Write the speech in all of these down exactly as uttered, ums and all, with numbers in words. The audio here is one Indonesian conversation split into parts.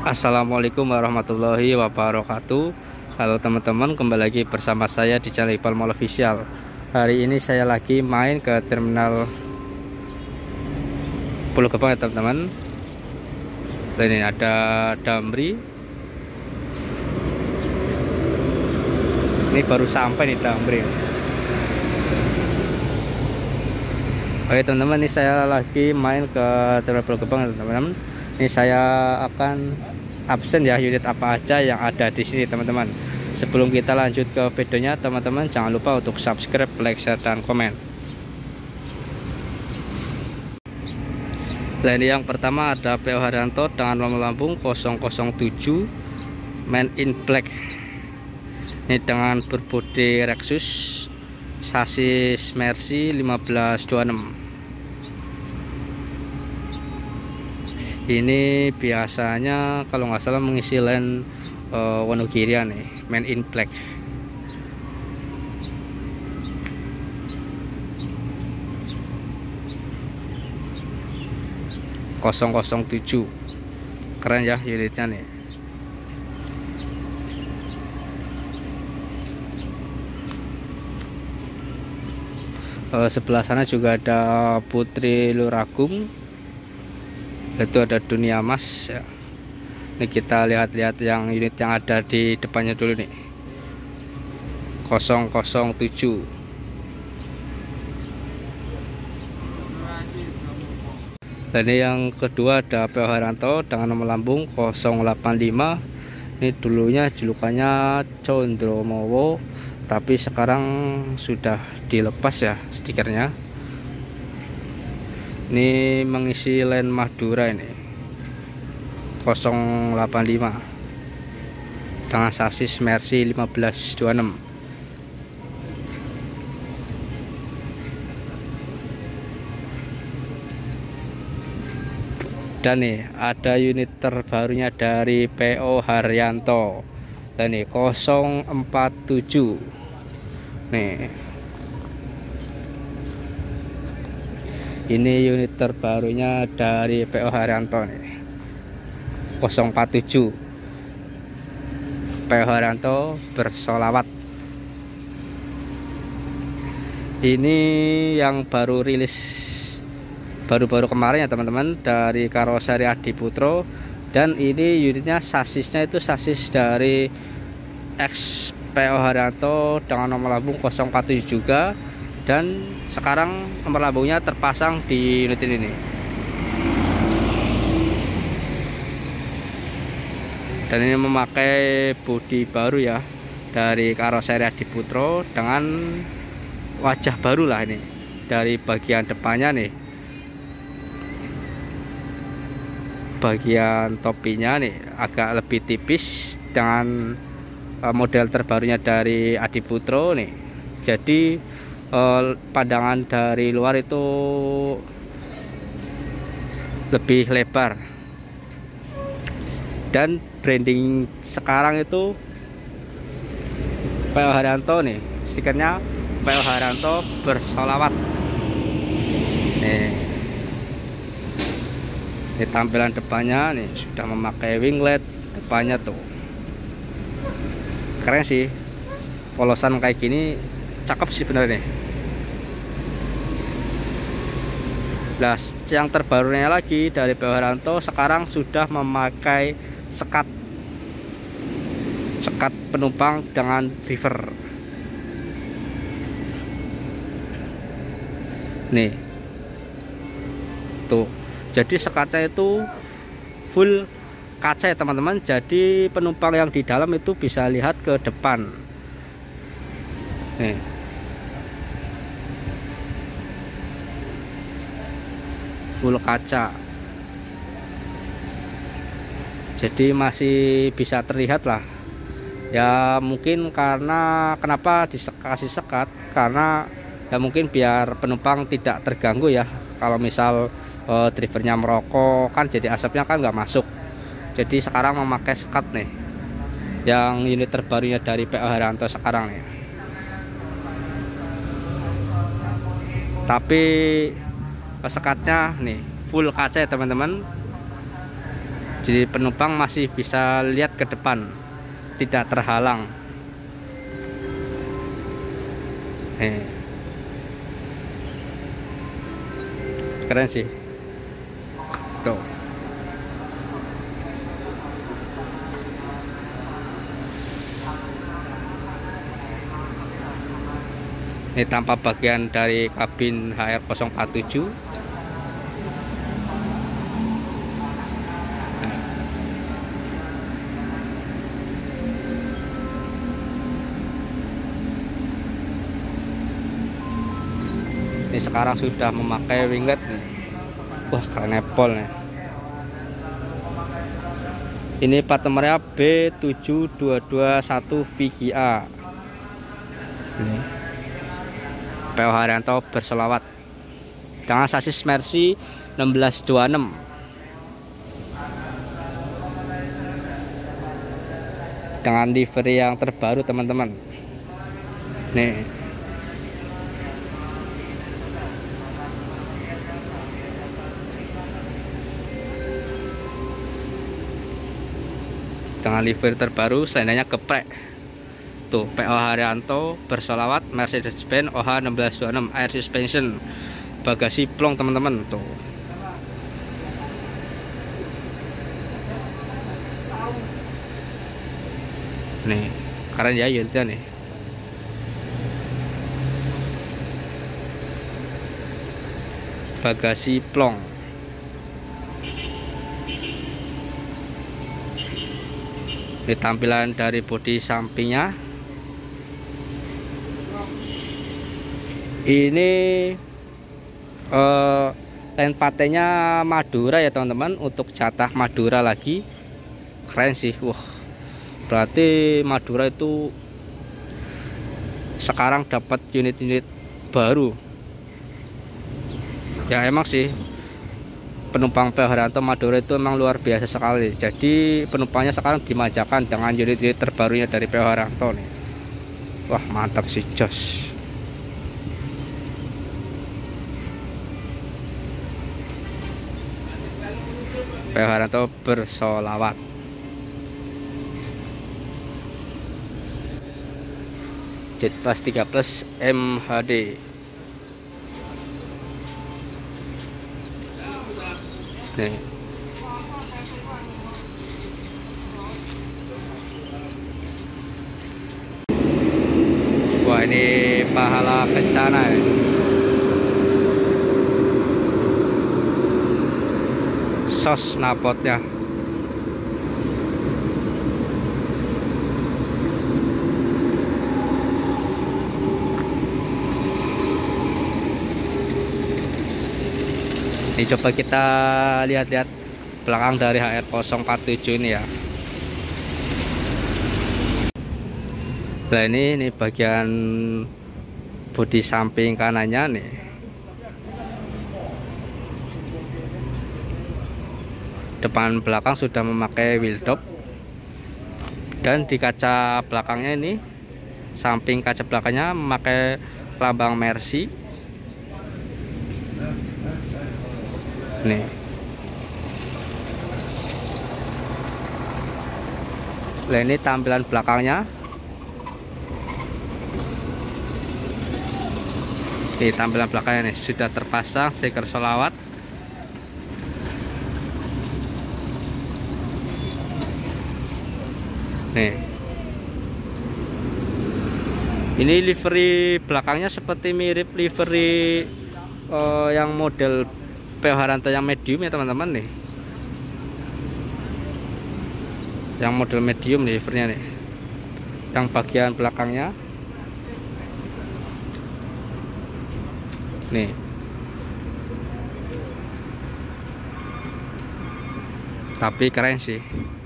Assalamualaikum warahmatullahi wabarakatuh. Halo teman-teman, kembali lagi bersama saya di channel Iqbal Mall Official. Hari ini saya lagi main ke terminal Pulau Gebang ya teman-teman. Dan ini ada Damri. Ini baru sampai nih Damri. Oke teman-teman, ini saya lagi main ke terminal Pulau Gebang ya teman-teman. Ini saya akan absen ya unit apa aja yang ada di sini teman-teman. Sebelum kita lanjut ke videonya teman-teman, jangan lupa untuk subscribe, like, share, dan komen. Dan yang pertama ada P O Haryanto dengan nomor lambung nol nol tujuh Man in Black. Ini dengan berbodi Lexus, sasis Mercy lima belas dua puluh enam. Ini biasanya kalau nggak salah mengisi line uh, Wonogiri nih, Man in Black. nol nol tujuh, keren ya unitnya nih. Uh, sebelah sana juga ada Putri Luragung. Itu ada Dunia Mas ya. Ini kita lihat-lihat yang unit yang ada di depannya dulu nih, nol nol tujuh. Dan ini yang kedua ada P O Haryanto dengan nomor lambung nol delapan lima. Ini dulunya julukannya Condromowo, tapi sekarang sudah dilepas ya stikernya. Ini mengisi line Madura ini nol delapan lima dengan sasis Mercy lima belas dua puluh enam. Dan nih ada unit terbarunya dari P O Haryanto. Dan nih nol empat tujuh. Nih. Ini unit terbarunya dari P O Haryanto nih, nol empat tujuh. P O Haryanto bersolawat. Ini yang baru rilis baru-baru kemarin ya teman-teman, dari karoseri Adiputro. Dan ini unitnya sasisnya itu sasis dari X P O Haryanto dengan nomor lambung nol empat tujuh juga. Dan sekarang nomor lambungnya terpasang di unit ini nih. Dan ini memakai bodi baru ya dari karoseri Adiputro dengan wajah baru lah ini. Dari bagian depannya nih, bagian topinya nih agak lebih tipis dengan model terbarunya dari Adiputro nih. Jadi pandangan dari luar itu lebih lebar. Dan branding sekarang itu P O Haryanto nih, stikernya P O Haryanto bersolawat nih. Ini tampilan depannya nih, sudah memakai winglet depannya tuh, keren sih. Polosan kayak gini cakep sih bener nih. Nah, yang terbarunya lagi dari P O Haryanto sekarang sudah memakai sekat sekat penumpang dengan driver nih tuh. Jadi sekatnya itu full kaca ya teman-teman. Jadi penumpang yang di dalam itu bisa lihat ke depan nih. Full kaca, jadi masih bisa terlihat lah ya. Mungkin karena kenapa dikasih sekat, karena ya mungkin biar penumpang tidak terganggu ya. Kalau misal uh, drivernya merokok kan jadi asapnya kan nggak masuk. Jadi sekarang memakai sekat nih, yang unit terbarunya dari P O Haryanto sekarang nih. Tapi sekatnya nih full kaca ya teman-teman. Jadi penumpang masih bisa lihat ke depan, tidak terhalang. Eh. Keren sih. Tuh. Ini tampak bagian dari kabin H R nol empat tujuh. Ini sekarang sudah memakai winglet nih. Wah, keren Apple nih. Ini plat nomornya B tujuh dua dua satu V G A. Ini P O Haryanto berselawat dengan sasis Mercy enam belas dua puluh enam. Dengan livery yang terbaru teman-teman. Nih. Dengan livery terbaru, seandainya geprek. Tuh, P O Haryanto bersolawat Mercedes-Benz O H enam belas dua puluh enam air suspension, bagasi plong teman-teman. Tuh, nih keren ya unitnya nih. Bagasi plong. Ini tampilan dari bodi sampingnya. Ini eh, len patenya Madura ya teman-teman, untuk jatah Madura lagi. Keren sih. Wah, berarti Madura itu sekarang dapat unit-unit baru. Ya emang sih, penumpang P O Haryanto Madura itu memang luar biasa sekali. Jadi penumpangnya sekarang dimanjakan dengan unit-unit terbarunya dari P O Haryanto nih. Wah, mantap sih, jos. P O Haryanto bersolawat. Jet Plus tiga plus M H D. Nih. Wah, ini pahala kencana ya. Sos napotnya. Ini coba kita lihat-lihat belakang dari H R nol empat tujuh ini ya. Nah, ini ini bagian bodi samping kanannya nih. Depan belakang sudah memakai wheel top. Dan di kaca belakangnya ini, samping kaca belakangnya memakai lambang Mercy. Nih. Nah, ini tampilan belakangnya. Ini tampilan belakangnya nih, sudah terpasang stiker solawat. Nih. Ini livery belakangnya seperti mirip livery uh, yang model P O Haryanto yang medium ya teman-teman nih. Yang model medium nih livernya nih. Yang bagian belakangnya nih. Tapi keren sih.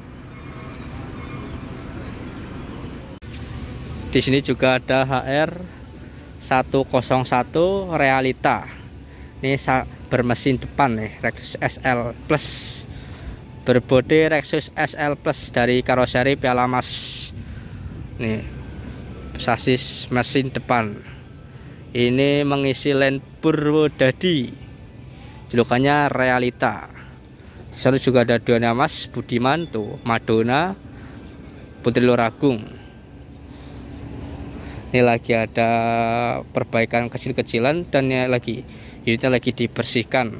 Di sini juga ada H R seratus satu Realita. Ini bermesin depan nih, Lexus S L Plus, berbodi Lexus S L Plus dari karoseri Piala Mas. Nih, sasis mesin depan. Ini mengisi len Purwodadi, julukannya Realita. Selalu juga ada Dona Mas Budiman tuh, Madonna, Putri Luragung. Ini lagi ada perbaikan kecil-kecilan dan ya lagi unitnya lagi dibersihkan.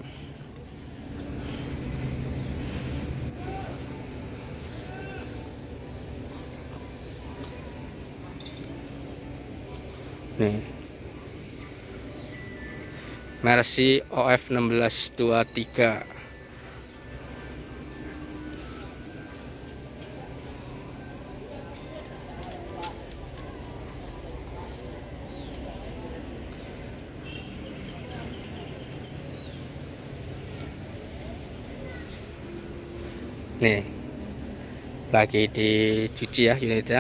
Nih, Mercy O F enam belas dua puluh tiga. Nih, lagi dicuci ya unitnya.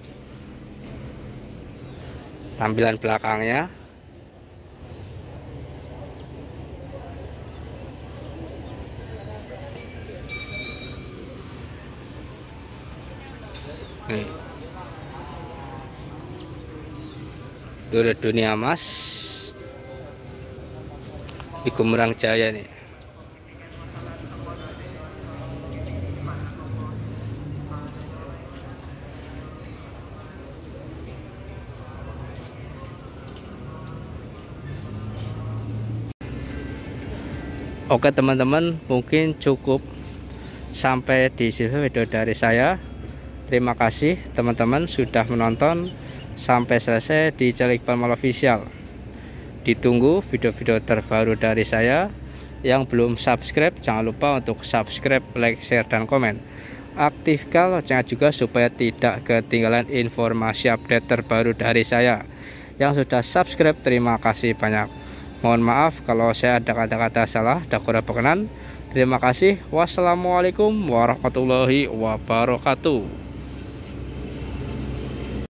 Tampilan belakangnya. Nih, Dunia Mas di Gumerang Jaya nih. Oke teman-teman, mungkin cukup sampai di sini video dari saya. Terima kasih teman-teman sudah menonton sampai selesai di channel Iqbal Mal Official. Ditunggu video-video terbaru dari saya. Yang belum subscribe jangan lupa untuk subscribe, like, share, dan komen. Aktifkan loncengnya juga supaya tidak ketinggalan informasi update terbaru dari saya. Yang sudah subscribe terima kasih banyak. Mohon maaf kalau saya ada kata-kata salah dan kurang berkenan. Terima kasih. Wassalamualaikum warahmatullahi wabarakatuh.